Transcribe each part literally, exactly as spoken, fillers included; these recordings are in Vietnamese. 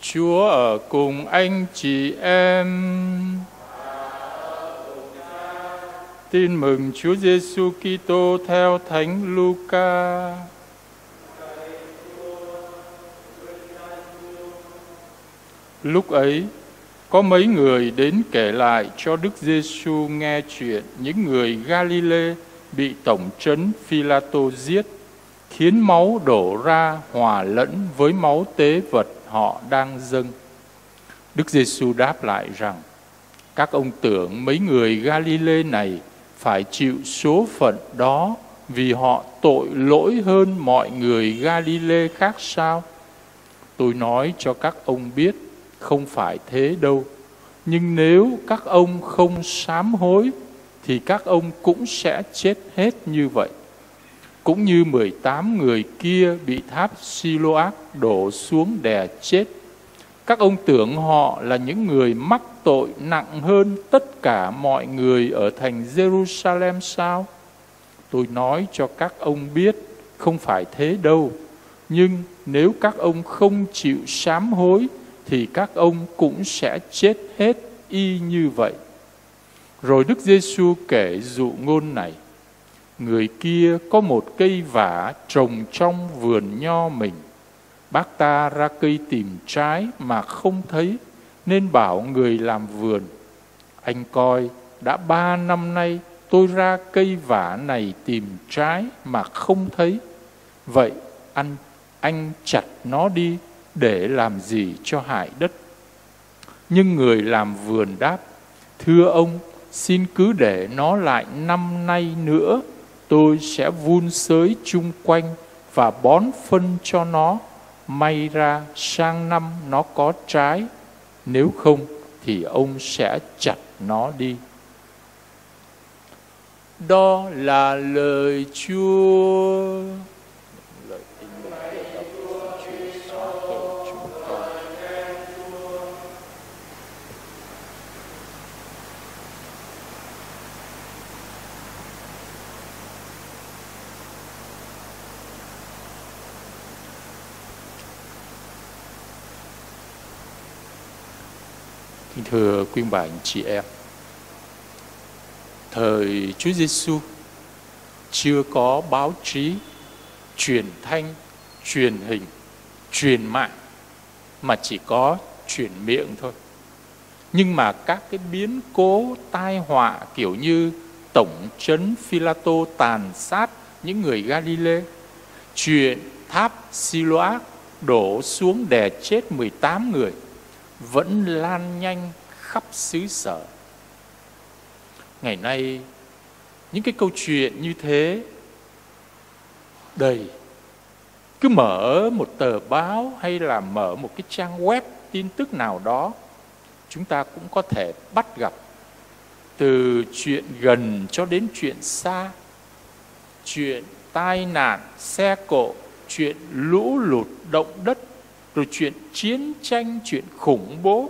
Chúa ở cùng anh chị em. Tin mừng Chúa Giêsu Kitô theo Thánh Luca. Lúc ấy, có mấy người đến kể lại cho Đức Giêsu nghe chuyện những người Galile bị tổng trấn Phi-la-tô giết, khiến máu đổ ra hòa lẫn với máu tế vật họ đang dâng. Đức Giêsu đáp lại rằng: các ông tưởng mấy người Galile này phải chịu số phận đó vì họ tội lỗi hơn mọi người Galile khác sao? Tôi nói cho các ông biết, không phải thế đâu. Nhưng nếu các ông không sám hối, thì các ông cũng sẽ chết hết như vậy. Cũng như mười tám người kia bị tháp Siloác đổ xuống đè chết. Các ông tưởng họ là những người mắc tội nặng hơn tất cả mọi người ở thành Jerusalem sao? Tôi nói cho các ông biết, không phải thế đâu. Nhưng nếu các ông không chịu sám hối, thì các ông cũng sẽ chết hết y như vậy. Rồi Đức Giêsu kể dụ ngôn này: người kia có một cây vả trồng trong vườn nho mình. Bác ta ra cây tìm trái mà không thấy, nên bảo người làm vườn: anh coi, đã ba năm nay tôi ra cây vả này tìm trái mà không thấy. Vậy anh, anh chặt nó đi, để làm gì cho hại đất? Nhưng người làm vườn đáp: thưa ông, xin cứ để nó lại năm nay nữa, tôi sẽ vun xới chung quanh và bón phân cho nó. May ra sang năm nó có trái, nếu không thì ông sẽ chặt nó đi. Đó là lời Chúa. Lời tin mừng của Đấng Chúa xóa tội chúng con. Kính thưa quý bà anh chị em, thời Chúa Giêsu chưa có báo chí, truyền thanh, truyền hình, truyền mạng, mà chỉ có truyền miệng thôi. Nhưng mà các cái biến cố tai họa kiểu như tổng trấn Phi-la-tô tàn sát những người Galile, chuyện tháp Siloác đổ xuống đè chết mười tám người, vẫn lan nhanh khắp xứ sở. Ngày nay, những cái câu chuyện như thế đầy. Cứ mở một tờ báo hay là mở một cái trang web tin tức nào đó, chúng ta cũng có thể bắt gặp từ chuyện gần cho đến chuyện xa. Chuyện tai nạn, xe cộ, chuyện lũ lụt, động đất, rồi chuyện chiến tranh, chuyện khủng bố.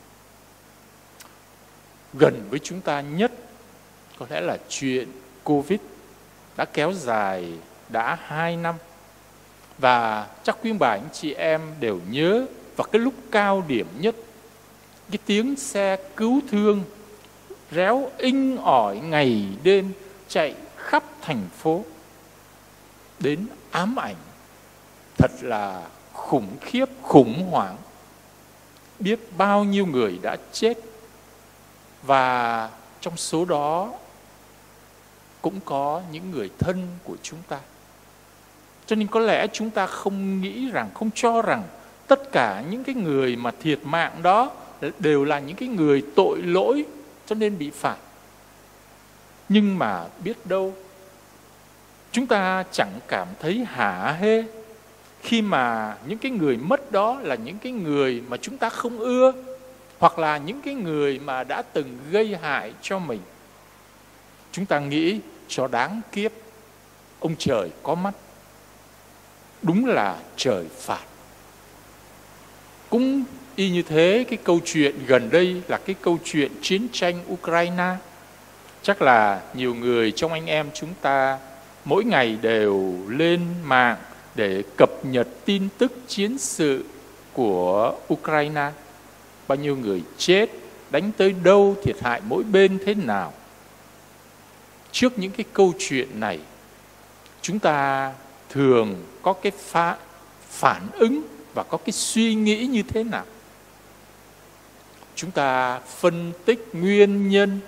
Gần với chúng ta nhất có lẽ là chuyện Covid đã kéo dài đã hai năm. Và chắc quý bà anh chị em đều nhớ vào cái lúc cao điểm nhất, cái tiếng xe cứu thương réo inh ỏi ngày đêm chạy khắp thành phố, đến ám ảnh. Thật là khủng khiếp, khủng hoảng. Biết bao nhiêu người đã chết. Và trong số đó cũng có những người thân của chúng ta. Cho nên có lẽ chúng ta không nghĩ rằng, không cho rằng tất cả những cái người mà thiệt mạng đó đều là những cái người tội lỗi cho nên bị phạt. Nhưng mà biết đâu, chúng ta chẳng cảm thấy hả hê khi mà những cái người mất đó là những cái người mà chúng ta không ưa, hoặc là những cái người mà đã từng gây hại cho mình. Chúng ta nghĩ cho đáng kiếp, ông trời có mắt, đúng là trời phạt. Cũng y như thế, cái câu chuyện gần đây là cái câu chuyện chiến tranh Ukraine. Chắc là nhiều người trong anh em chúng ta mỗi ngày đều lên mạng để cập nhật tin tức chiến sự, của Ukraine, bao nhiêu người chết, đánh tới đâu, thiệt hại mỗi bên thế nào. Trước những cái câu chuyện này, chúng ta thường có cái phá, phản ứng và có cái suy nghĩ như thế nào? Chúng ta phân tích nguyên nhân,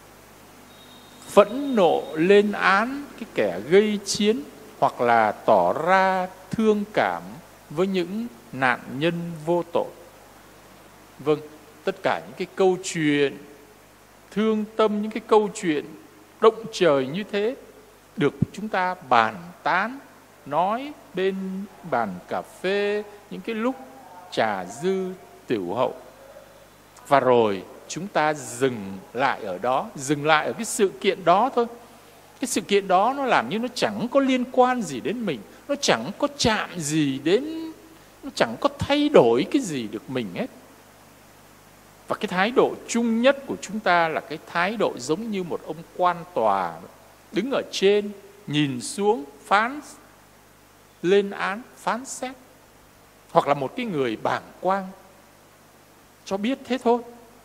phẫn nộ lên án cái kẻ gây chiến, hoặc là tỏ ra thương cảm với những nạn nhân vô tội. Vâng, tất cả những cái câu chuyện thương tâm, những cái câu chuyện động trời như thế được chúng ta bàn tán, nói bên bàn cà phê, những cái lúc trà dư tiểu hậu. Và rồi chúng ta dừng lại ở đó, dừng lại ở cái sự kiện đó thôi. Cái sự kiện đó nó làm như nó chẳng có liên quan gì đến mình, nó chẳng có chạm gì đến, nó chẳng có thay đổi cái gì được mình hết. Và cái thái độ chung nhất của chúng ta là cái thái độ giống như một ông quan tòa đứng ở trên, nhìn xuống, phán lên án, phán xét. Hoặc là một cái người bàng quang, cho biết thế thôi.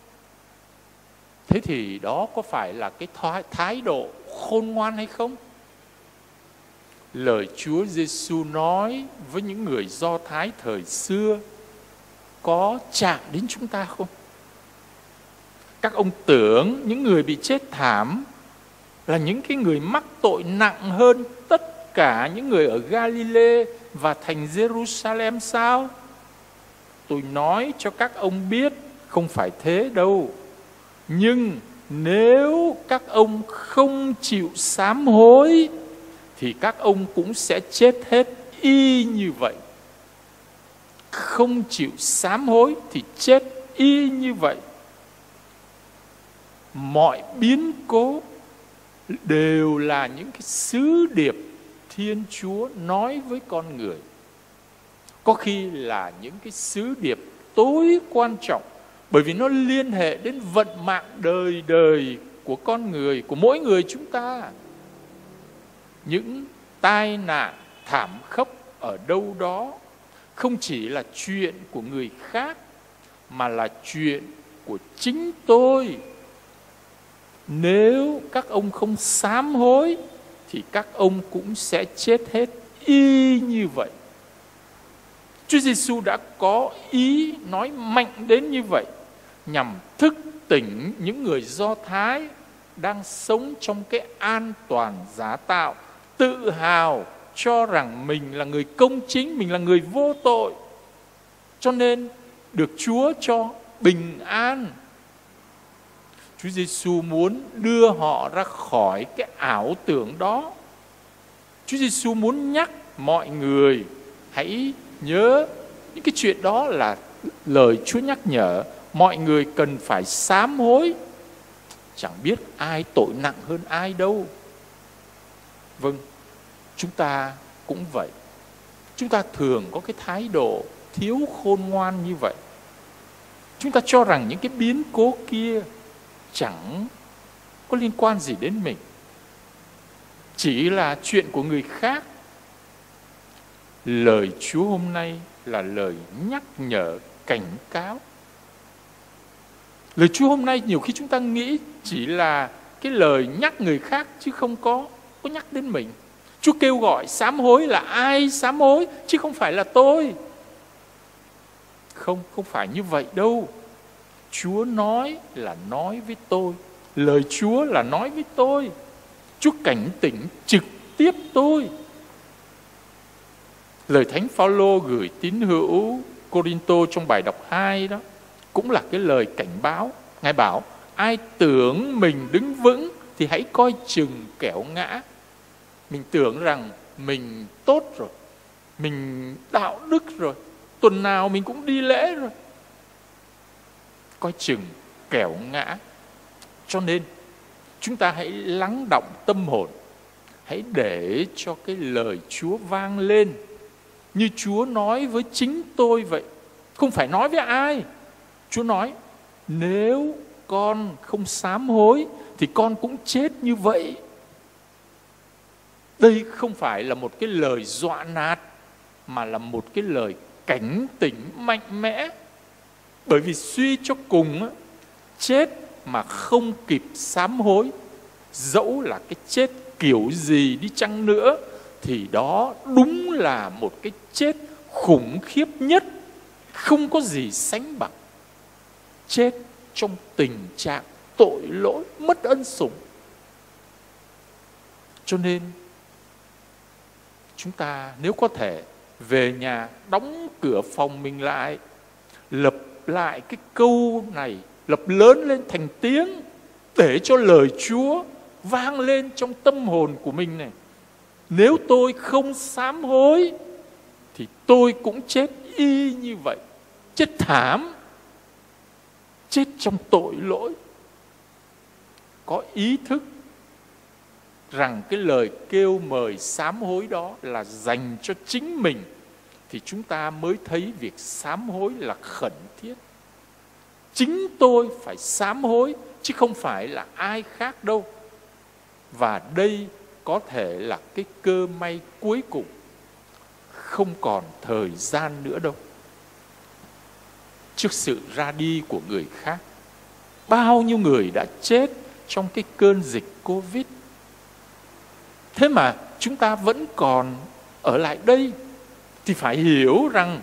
Thế thì đó có phải là cái thái độ khôn ngoan hay không? Lời Chúa Giêsu nói với những người Do Thái thời xưa có chạm đến chúng ta không? Các ông tưởng những người bị chết thảm là những cái người mắc tội nặng hơn tất cả những người ở Galilee và thành Jerusalem sao? Tôi nói cho các ông biết, không phải thế đâu. Nhưng nếu các ông không chịu sám hối thì các ông cũng sẽ chết hết y như vậy. Không chịu sám hối thì chết y như vậy. Mọi biến cố đều là những cái sứ điệp Thiên Chúa nói với con người. Có khi là những cái sứ điệp tối quan trọng, bởi vì nó liên hệ đến vận mạng đời đời của con người, của mỗi người chúng ta. Những tai nạn thảm khốc ở đâu đó không chỉ là chuyện của người khác, mà là chuyện của chính tôi. Nếu các ông không sám hối thì các ông cũng sẽ chết hết y như vậy. Chúa Giêsu đã có ý nói mạnh đến như vậy, nhằm thức tỉnh những người Do Thái đang sống trong cái an toàn giả tạo, tự hào cho rằng mình là người công chính, mình là người vô tội, cho nên được Chúa cho bình an. Chúa Giêsu muốn đưa họ ra khỏi cái ảo tưởng đó. Chúa Giêsu muốn nhắc mọi người hãy nhớ những cái chuyện đó là lời Chúa nhắc nhở mọi người cần phải sám hối. Chẳng biết ai tội nặng hơn ai đâu. Vâng, chúng ta cũng vậy. Chúng ta thường có cái thái độ thiếu khôn ngoan như vậy. Chúng ta cho rằng những cái biến cố kia chẳng có liên quan gì đến mình, chỉ là chuyện của người khác. Lời Chúa hôm nay là lời nhắc nhở, cảnh cáo. Lời Chúa hôm nay nhiều khi chúng ta nghĩ chỉ là cái lời nhắc người khác, chứ không có, có nhắc đến mình. Chúa kêu gọi sám hối là ai sám hối, chứ không phải là tôi. Không, không phải như vậy đâu. Chúa nói là nói với tôi. Lời Chúa là nói với tôi. Chúa cảnh tỉnh trực tiếp tôi. Lời Thánh Phaolô gửi tín hữu Cô-rinh-tô trong bài đọc hai đó cũng là cái lời cảnh báo. Ngài bảo ai tưởng mình đứng vững thì hãy coi chừng kẻo ngã. Mình tưởng rằng mình tốt rồi, mình đạo đức rồi, tuần nào mình cũng đi lễ rồi, coi chừng kẻo ngã. Cho nên chúng ta hãy lắng đọng tâm hồn, hãy để cho cái lời Chúa vang lên như Chúa nói với chính tôi vậy. Không phải nói với ai. Chúa nói nếu con không sám hối thì con cũng chết như vậy. Đây không phải là một cái lời dọa nạt, mà là một cái lời cảnh tỉnh mạnh mẽ. Bởi vì suy cho cùng, chết mà không kịp sám hối, dẫu là cái chết kiểu gì đi chăng nữa, thì đó đúng là một cái chết khủng khiếp nhất, không có gì sánh bằng. Chết trong tình trạng tội lỗi, mất ân sủng. Cho nên chúng ta nếu có thể về nhà đóng cửa phòng mình lại, lặp lại cái câu này, lặp lớn lên thành tiếng, để cho lời Chúa vang lên trong tâm hồn của mình này. Nếu tôi không sám hối thì tôi cũng chết y như vậy, chết thảm, chết trong tội lỗi. Có ý thức rằng cái lời kêu mời sám hối đó là dành cho chính mình, thì chúng ta mới thấy việc sám hối là khẩn thiết. Chính tôi phải sám hối, chứ không phải là ai khác đâu. Và đây có thể là cái cơ may cuối cùng. Không còn thời gian nữa đâu. Trước sự ra đi của người khác, bao nhiêu người đã chết trong cái cơn dịch Covid. Thế mà chúng ta vẫn còn ở lại đây, thì phải hiểu rằng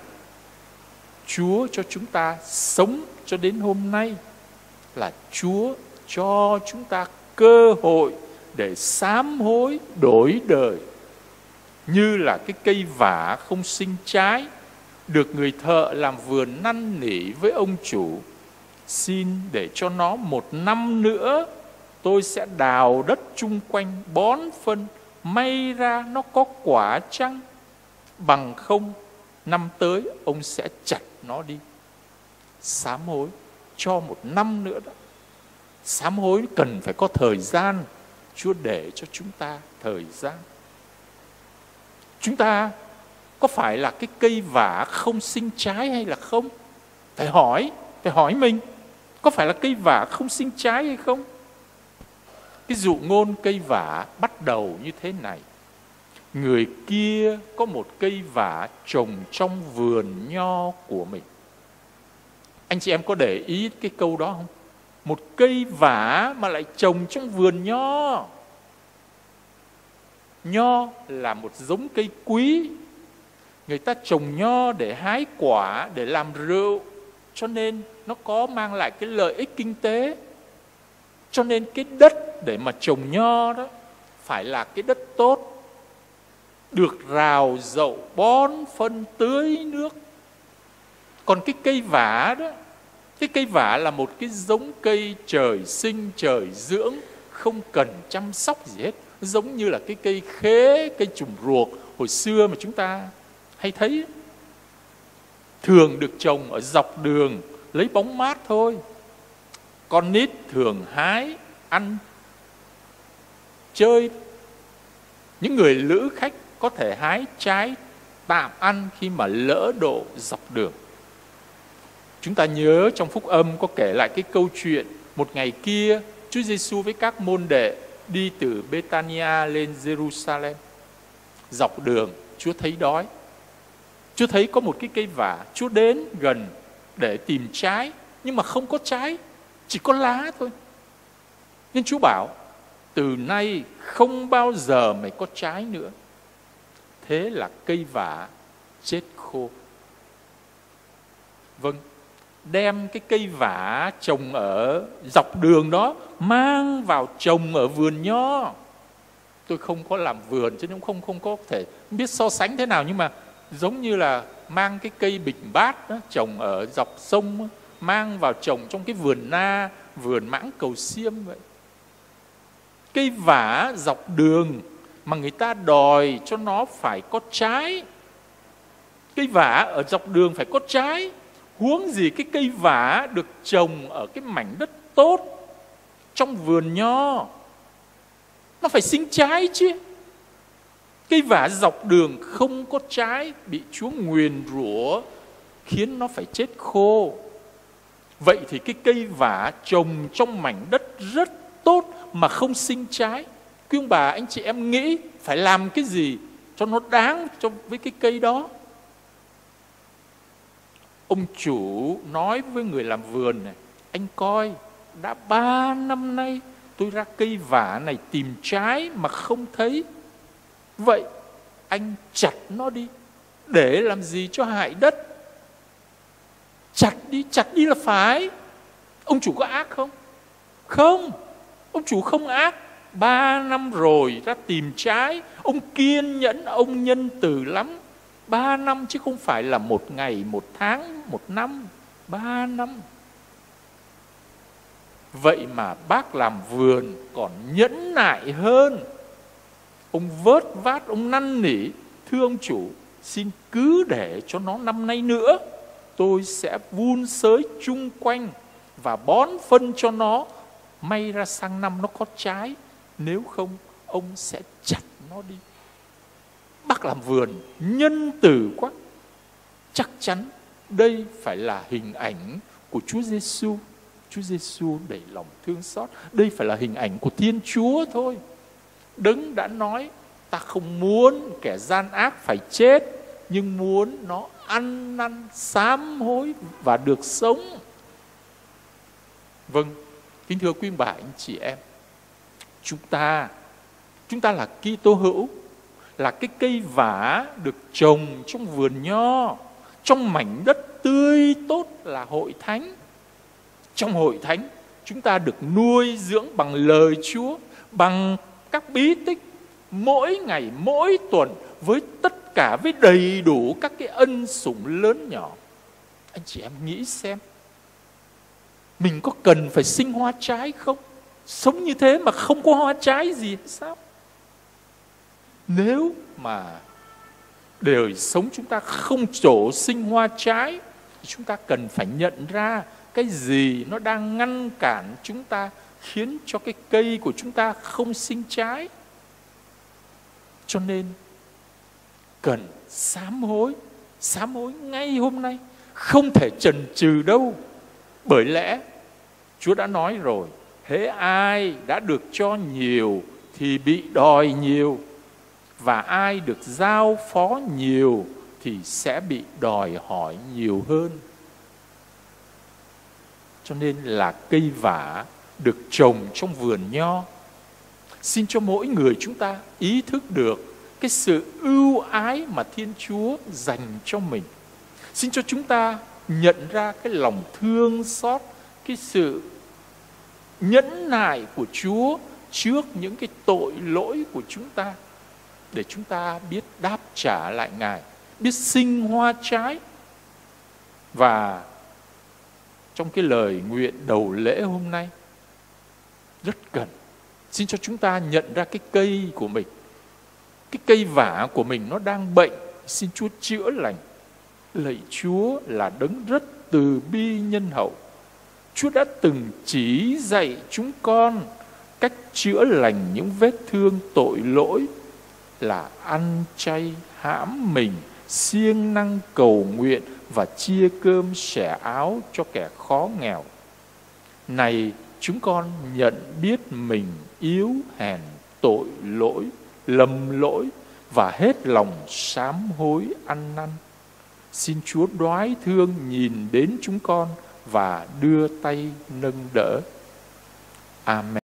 Chúa cho chúng ta sống cho đến hôm nay là Chúa cho chúng ta cơ hội để sám hối đổi đời. Như là cái cây vả không sinh trái, được người thợ làm vườn năn nỉ với ông chủ: xin để cho nó một năm nữa, tôi sẽ đào đất chung quanh bón phân, may ra nó có quả chăng. Bằng không, năm tới ông sẽ chặt nó đi. Sám hối cho một năm nữa đó. Sám hối cần phải có thời gian. Chúa để cho chúng ta thời gian. Chúng ta có phải là cái cây vả không sinh trái hay là không? Phải hỏi, phải hỏi mình, có phải là cây vả không sinh trái hay không? Cái dụ ngôn cây vả bắt đầu như thế này: người kia có một cây vả trồng trong vườn nho của mình. Anh chị em có để ý cái câu đó không? Một cây vả mà lại trồng trong vườn nho. Nho là một giống cây quý. Người ta trồng nho để hái quả, để làm rượu, cho nên nó có mang lại cái lợi ích kinh tế. Cho nên cái đất để mà trồng nho đó phải là cái đất tốt, được rào dậu, bón phân, tưới nước. Còn cái cây vả đó, cái cây vả là một cái giống cây trời sinh, trời dưỡng, không cần chăm sóc gì hết. Giống như là cái cây khế, cây trùm ruột hồi xưa mà chúng ta hay thấy. Thường được trồng ở dọc đường, lấy bóng mát thôi. Con nít thường hái, ăn, chơi. Những người lữ khách có thể hái trái tạm ăn khi mà lỡ độ dọc đường. Chúng ta nhớ trong Phúc Âm có kể lại cái câu chuyện một ngày kia Chúa Giêsu với các môn đệ đi từ Bethania lên Jerusalem. Dọc đường Chúa thấy đói. Chúa thấy có một cái cây vả. Chúa đến gần để tìm trái, nhưng mà không có trái, chỉ có lá thôi. Nên Chúa bảo: từ nay không bao giờ mày có trái nữa. Thế là cây vả chết khô. Vâng, đem cái cây vả trồng ở dọc đường đó mang vào trồng ở vườn nho. Tôi không có làm vườn cho nên không không có thể biết so sánh thế nào, nhưng mà giống như là mang cái cây bình bát đó, trồng ở dọc sông, mang vào trồng trong cái vườn na, vườn Mãng Cầu Xiêm vậy. Cây vả dọc đường mà người ta đòi cho nó phải có trái. Cây vả ở dọc đường phải có trái, huống gì cái cây vả được trồng ở cái mảnh đất tốt trong vườn nho. Nó phải sinh trái chứ. Cây vả dọc đường không có trái, bị Chúa nguyền rủa khiến nó phải chết khô. Vậy thì cái cây vả trồng trong mảnh đất rất tốt mà không sinh trái, quý ông bà anh chị em nghĩ phải làm cái gì cho nó đáng cho với cái cây đó? Ông chủ nói với người làm vườn này: anh coi, đã ba năm nay tôi ra cây vả này tìm trái mà không thấy. Vậy anh chặt nó đi, để làm gì cho hại đất. Chặt đi, chặt đi là phải. Ông chủ có ác không? Không, ông chủ không ác. Ba năm rồi ra tìm trái, ông kiên nhẫn, ông nhân từ lắm. Ba năm chứ không phải là một ngày, một tháng, một năm. Ba năm. Vậy mà bác làm vườn còn nhẫn nại hơn. Ông vớt vát, ông năn nỉ: thưa ông chủ, xin cứ để cho nó năm nay nữa, tôi sẽ vun sới chung quanh và bón phân cho nó, may ra sang năm nó có trái. Nếu không, ông sẽ chặt nó đi. Bác làm vườn nhân từ quá. Chắc chắn đây phải là hình ảnh của Chúa Giêsu. Chúa Giêsu đầy lòng thương xót. Đây phải là hình ảnh của Thiên Chúa thôi. Đấng đã nói: ta không muốn kẻ gian ác phải chết, nhưng muốn nó ăn năn sám hối và được sống. Vâng, kính thưa quý bà anh chị em, chúng ta chúng ta là Kitô hữu, là cái cây vả được trồng trong vườn nho, trong mảnh đất tươi tốt là hội thánh. Trong hội thánh, chúng ta được nuôi dưỡng bằng lời Chúa, bằng các bí tích, mỗi ngày, mỗi tuần, với tất cả, với đầy đủ các cái ân sủng lớn nhỏ. Anh chị em nghĩ xem, mình có cần phải sinh hoa trái không? Sống như thế mà không có hoa trái gì hay sao? Nếu mà đời sống chúng ta không trổ sinh hoa trái, thì chúng ta cần phải nhận ra cái gì nó đang ngăn cản chúng ta, khiến cho cái cây của chúng ta không sinh trái. Cho nên cần sám hối, sám hối ngay hôm nay, không thể chần chừ đâu. Bởi lẽ Chúa đã nói rồi, hễ ai đã được cho nhiều thì bị đòi nhiều, và ai được giao phó nhiều thì sẽ bị đòi hỏi nhiều hơn. Cho nên là cây vả được trồng trong vườn nho. Xin cho mỗi người chúng ta ý thức được cái sự ưu ái mà Thiên Chúa dành cho mình. Xin cho chúng ta nhận ra cái lòng thương xót, cái sự nhẫn nại của Chúa trước những cái tội lỗi của chúng ta, để chúng ta biết đáp trả lại Ngài, biết sinh hoa trái. Và trong cái lời nguyện đầu lễ hôm nay rất cần, xin cho chúng ta nhận ra cái cây của mình, cái cây vả của mình nó đang bệnh, xin Chúa chữa lành. Lạy Chúa là đấng rất từ bi nhân hậu. Chúa đã từng chỉ dạy chúng con cách chữa lành những vết thương tội lỗi là ăn chay, hãm mình, siêng năng cầu nguyện và chia cơm sẻ áo cho kẻ khó nghèo. Này, chúng con nhận biết mình yếu hèn, tội lỗi, lầm lỗi và hết lòng sám hối ăn năn. Xin Chúa đoái thương nhìn đến chúng con và đưa tay nâng đỡ. Amen.